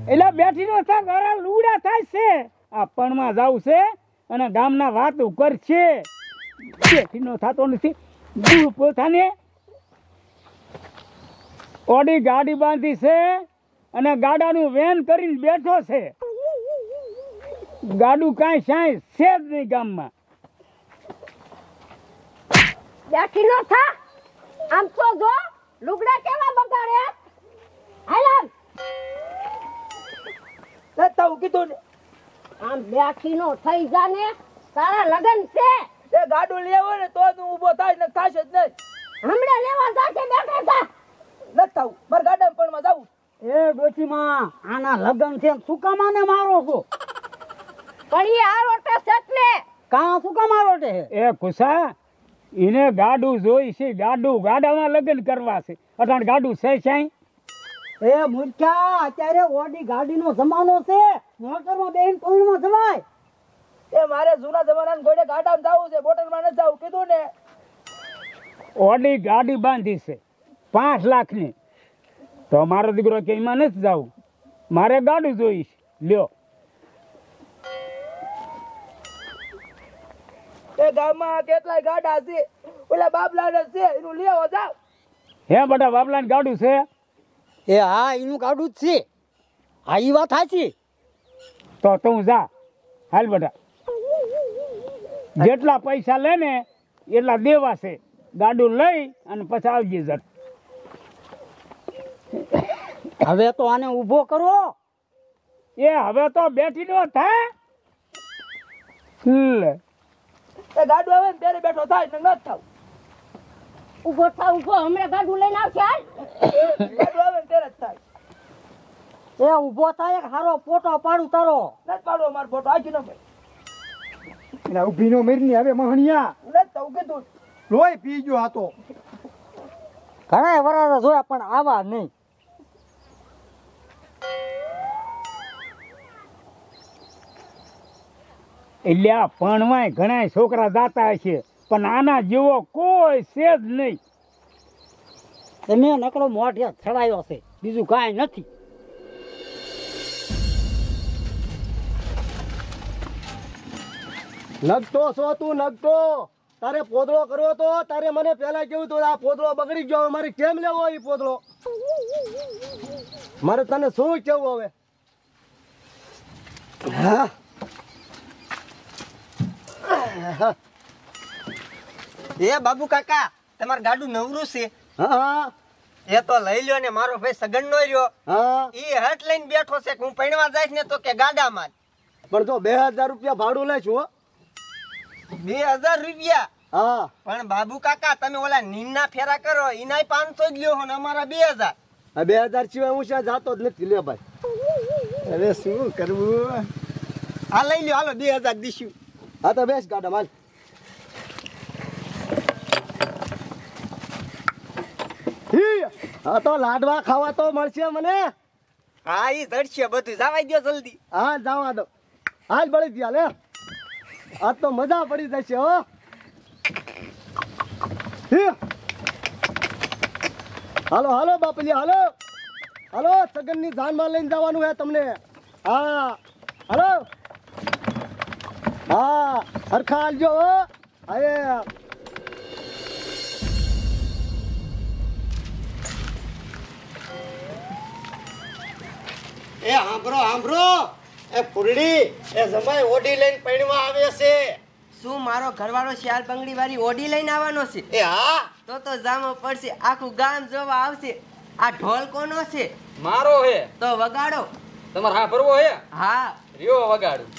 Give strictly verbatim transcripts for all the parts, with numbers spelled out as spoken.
એટલે બેઠી નો થા ઘરે લુગડા થાય છે આ પણમાં જાવ છે અને ગામના વાતો કરશે બેઠી નો થાતો નથી દૂર પોતાને ઓડી ગાડી બાંધી છે અને ગાડાનું વેન કરીને બેઠો છે ગાડું કાંઈ સાંઈ છે જ નહીં ગામમાં બેઠી નો થા આમ તો જો લુગડા કેવા બગાડે હાલ લેતા હું કીધું ને આમ બેઠી નો થઈ જાને તારા લગન છે એ ગાડું લેવો ને તો તું ઊભો થાય ને થાશે જ નહીં હમણાં લેવા જાશે બેઠા થા લેતા હું મારા ગાડા પણ માં જાવું એ ડોશીમાં આના લગન છે શું કામ આને મારો છો પણ ઈ આ રોટે સટલે કાં શું કામ મારો છે એ કુસા એને ગાડું જોઈ છે ગાડું ગાડામાં લગ્ન કરવા છે અટાણ ગાડું છે સાંઈ એ મૂર્ખા અત્યારે ઓડી ગાડીનો જમાનો છે મોટરમાં બેન કોઈમાં જવાય એ મારે જૂના જમાનાના ગોડે ગાડામાં જાવું છે બોટલમાં ન જાવું કીધું ને ઓડી ગાડી બાંધી છે પાંચ લાખની તો મારો દીકરો કે એમાં નથી જવું મારે ગાડું જોઈશ લ્યો એ ગામમાં કેટલાય ગાડા છે ઓલા બાબલાને છે એનું લેવો જાવ હે બટા બાબલાને ગાડું છે એ હા એનું ગાડું જ છે હા ઈ વાત સાચી તો તું જા હાલ બટા જેટલા પૈસા લે ને એટલા દેવા છે ગાડું લઈ અને પછી આવજે જટ હવે તો આને ઊભો કરો એ હવે તો બેઠી નો થાય લે એ ગાડું આવે ને ત્યારે બેઠો થાય ને ન થાવ ઉભો થા ઉભો હમણાં ગાડું લઈને આવશે હાલ ગાડું આવે ને ત્યારે જ થાય એ ઊભો થાય એક હારો ફોટો પાડું તારો નથી પાડવો મારો ફોટો આખી ન ભાઈ એના ઉભીનો મેરની હવે મહણિયા નથી તો કીધું લોહી પી ગયો હતો ઘણા વરાળા જોયા પણ આવા નહીં એટલે આ ભણવાય ઘણા છોકરા જાતા હશે પણ આના જેવો કોઈ છે જ નહીં તમે નકરો મોઢે છડાયો છે બીજું કાંઈ નથી નગતો છો તું નગતો તારે પોદળો કરવો તો તારે મને પેલા કેવું તો આ પોદળો બગડી ગયો મારે કેમ લેવો એ પોદળો મારે તને શું કેવું હવે હા એ બાબુ કાકા તમારું ગાડું નવરું છે હા એ તો લઈ લ્યો ને મારો ભાઈ સગન નો રહ્યો હા ઈ હટ લઈને બેઠો છે કે હું પૈણવા જઈશ ને તો કે ગાડામાં પણ તો બે હજાર રૂપિયા ભાડું લે છો બે હજાર રૂપિયા હા પણ બાબુ કાકા તમે ઓલા નીના ફેરા કરો ઈનાય પાંચસો જ લ્યો ને અમારા બે હજાર આ બે હજાર સિવાય હું ત્યાં જાતો જ નથી લે ભાઈ હવે શું કરવું આ લઈ લ્યો હાલો બે હજાર દીશું હા તો બેસ ગાડા માલ હા તો લાડવા ખાવા તો મળશે મને હા ઈ જડશે બધું જવાઈ દો જલ્દી હા જવા દો હાલ બળી ગયા લે આ તો મજા પડી જશે હો હી. હાલો હાલો બાપલી હાલો હાલો સગન ની જાન માં લઈને જવાનું હે તમને હા હાલો હા હરખા હાલજો હો હવે એ હાંભરો હાંભરો એ ફૂલડી એ જમાઈ ઓડી લઈને પૈણવા આવે છે શું મારો ઘરવાળો શિયાળ બંગડી વાળી ઓડી લઈને આવવાનો છે એ હા તો તો જામો પડશે આખું ગામ જોવા આવશે આ ઢોલ કોનો છે મારો હે તો વગાડો તમારે હા ભરવો હે હા રહ્યો વગાડું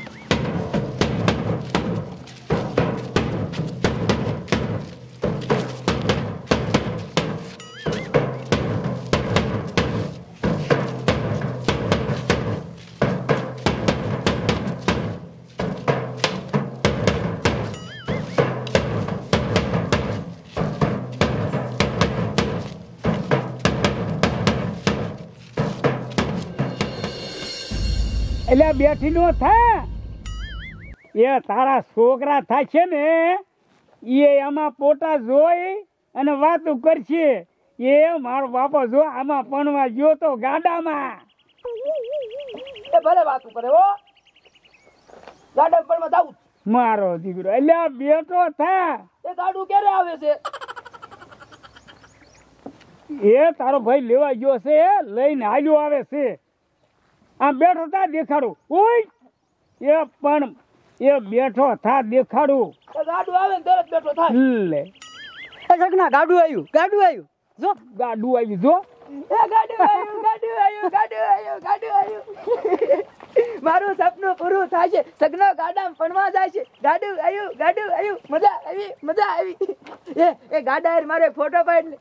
એટલે બેઠી નો થા એ તારા છોકરા થાય છે ને એ આમાં પોતા જોઈ અને વાતું કરશે એ મારો બાપો જો આમાં પણવા ગયો તો ગાડામાં એ ભલે વાતું કરે હો ગાડા પર માં જાવું મારો દીકરો એટલે આ બેટો થા એ ગાડું ક્યારે આવે છે એ તારો ભાઈ લેવા ગયો છે લઈને હાલ્યો આવે છે આમ બેઠો થા દેખાડું ઓય એ પણ એ બેઠો થા દેખાડું એ ગાડું આવે ને તરત બેઠો થાય લે એ સગના ગાડું આવ્યું ગાડું આવ્યું જો ગાડું આવી જો એ ગાડું આવ્યું ગાડું આવ્યું ગાડું આવ્યું ગાડું આવ્યું મારું સપનું પૂરું થાય છે સગનો ગાડામાં ફણવા જાય છે ગાડું આવ્યું ગાડું આવ્યું મજા આવી મજા આવી એ એ ગાડા હારે મારો એક ફોટો પાડ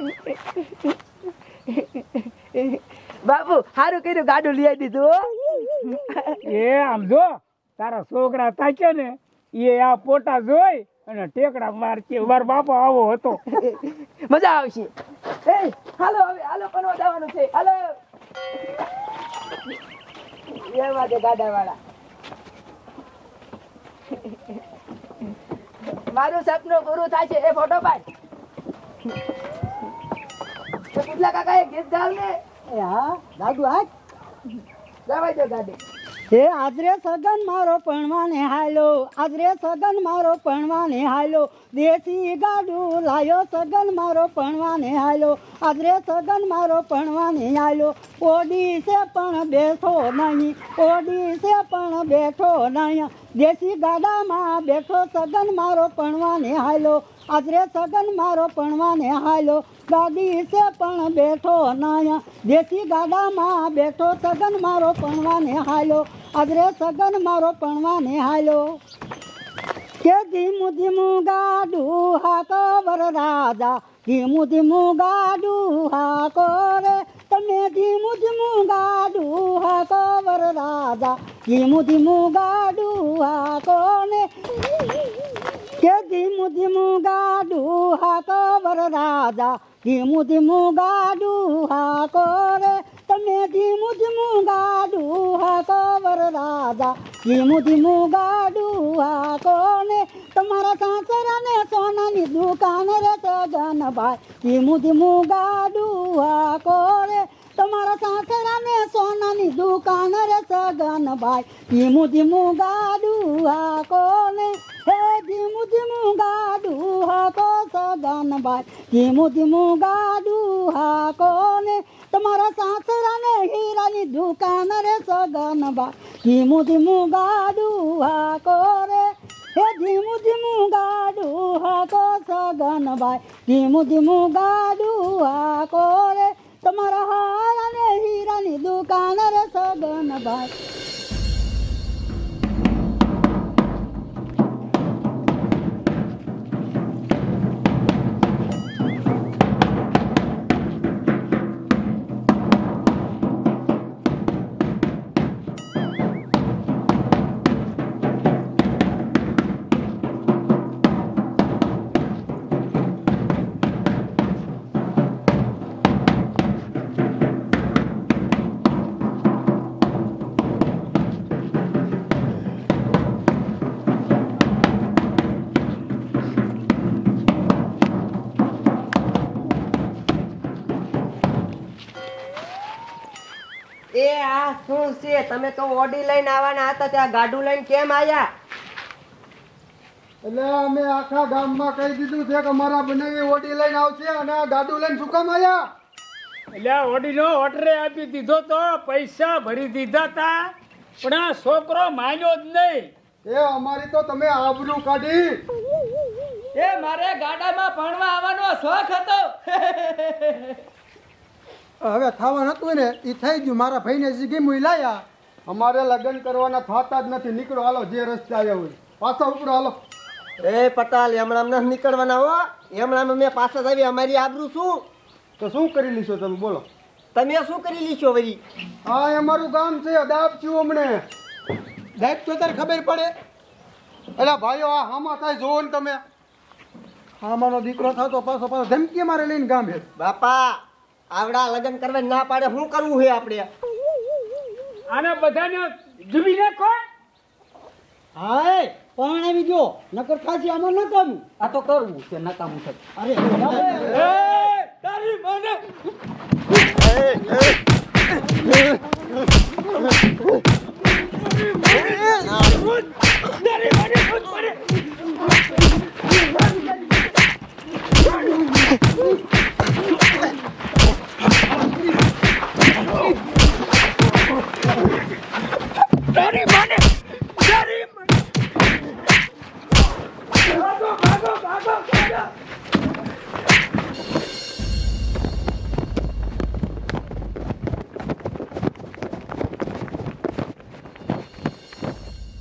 લે બાપુ સારું કર્યું ગાડું લઈ આવી દીધું હો. એ આમ જો તારા છોકરા તાકે ને એ આ પોટા જોઈ અને ટેકડા મારતી વાર બાપો આવો હતો મજા આવશે એ હાલો હવે હાલો ફણવા જવાનું છે હાલો એવા છે ગાડા વાળા મારું સપનું પૂરું થાય છે એ ફોટો પાડ તો કેટલા કાકા એ ગીત ગાવ ને એ હા ગાડું હાથ જવાય દે ગાડી હે આજરે સગન મારો પણવાને હાલો આજરે સગન મારો પણવાને હાલો દેશી ગાડું લાયો સગન મારો પણવાને હાલો આજરે સગન મારો પણવાને હાલો ઓડી છે પણ બેઠો નહીં ઓડી છે પણ બેઠો નહીં દેશી ગાડામાં બેઠો સગન મારો પણવાને હાલો આજરે સગન મારો પણવાને હાલો ગાડી છે પણ બેઠો નહીં દેશી ગાડામાં બેઠો સગન મારો પણવાને હાલો આજરે સગન મારો પણવાને હાલો કે ધીમું ધીમું ગાડું હાકો વર રાજા ધીમું ધીમું ગાડું હાકો રે તમે ધીમું ધીમું ગાડું હાકો વર રાજા ધીમું ધીમું ગાડું હાકો ને કે ધીમું ધીમું ગાડું હાકો વર રાજા ધીમું ધીમું ગાડું હાકો રે તમે ધીમું ધીમું ગાડું હાકો વર રાજા ધીમું ધીમું ગાડું હાકો ને તમારા સાસરાને સોનાની દુકાન રે સગનભાઈ ધીમું ધીમું ગાડું હાકો રે તમારા સાસરાને સોનાની દુકાન રે સગનભાઈ ધીમું ધીમું ગાડું હાકો ને હે ધીમું ધીમું ગાડું હાકો સગનભાઈ ધીમું ધીમું ગાડું હાકો ને તમારા સાસરાને હીરાની દુકાન રે સગનભાઈ ધીમું ધીમું ગાડું હાકો રે હે ધીમું ધીમું ગાડું હાકો સગનભાઈ ધીમું ધીમું ગાડું હાકો રે તમારા હારાને હીરાની દુકાન રે સગનભાઈ એ આ શું છે તમે તો ઓડી લઈને આવવાના હતા ત્યાં ગાડું લઈને કેમ આયા એટલે અમે આખા ગામમાં કહી દીધું છે કે મારા બનાવી ઓડી લઈને આવશે અને આ ગાડું લઈને શું કામ આવ્યા એટલે આ ઓડીનો ઓર્ડરે આપી દીધો તો પૈસા ભરી દીધા તા પણ આ છોકરો માન્યો જ નહીં એ અમારી તો તમે આબરૂ કાઢી એ મારે ગાડામાં ભણવા આવવાનો શોખ હતો હવે થવા નતું ને એ થઈ ગયું મારા ભાઈને જીગી લાયા અમારે લગ્ન કરવાના થતા જ નથી નીકળો હાલો જે રસ્તે આવ્યા હોય પાછા ઉપડો હાલો એ પટાલ હમણાં નથી નીકળવાના હો હમણાં મેં પાછા જ આવી અમારી આબરૂ શું તો શું કરી લીશો તમે બોલો તમે શું કરી લીશો વળી હા એ અમારું ગામ છે દાબ છું હમણે દાબ તો તારે ખબર પડે એટલે ભાઈઓ આ હામાં થાય જોવો ને તમે હામાનો દીકરો થતો પાછો પાછો ધમકી મારે લઈને ગામ હે બાપા આવડા લગ્ન કરવા ના પાડે શું કરવું છે આપણે આને બધાને જુબી નાખો હાય પણ આવી ગયો નકર ખાસી આમાં નકામું આ તો કરવું છે નકામું છે અરે એ તારી મને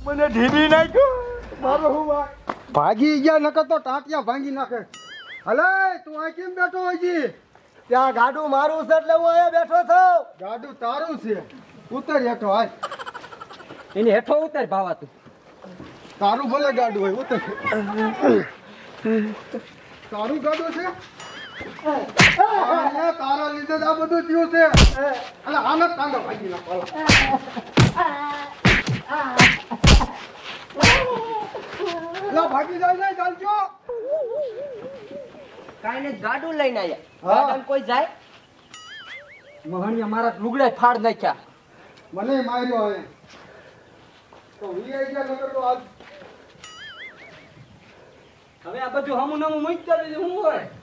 મને ઢીલી નાખ્યો મારો હું વાત ભાગી ગયા નકર તો ટાટિયા ભાંગી નાખે. હલે તું આ કેમ બેઠો હોય જી? ત્યાં ગાડું મારું છે એટલે હું અહીંયા બેઠો છું. ગાડું તારું છે, ઉતર હેઠો હાલ. એની હેઠો ઉતર ભાવા તું. તારું ભલે ગાડું હોય ઉતર. તારું ગાડું છે? અરે, તારા લીધે જ આ બધું થયું છે. અલા આનંદ કાંદો ભાગી નાખો. અલા ભાગી જાય ને ચાલજો. કાઈ ને ગાડું લઈને આયા. હા. ગાડામાં કોઈ જાય? મહણિયા મારા લુગડા ફાડ નાખ્યા. મને માર્યો હવે તો વીઆઈ ગયા નકર તો આજ હવે આ બધું હમું નમું મૂકી દીધું. હું હોય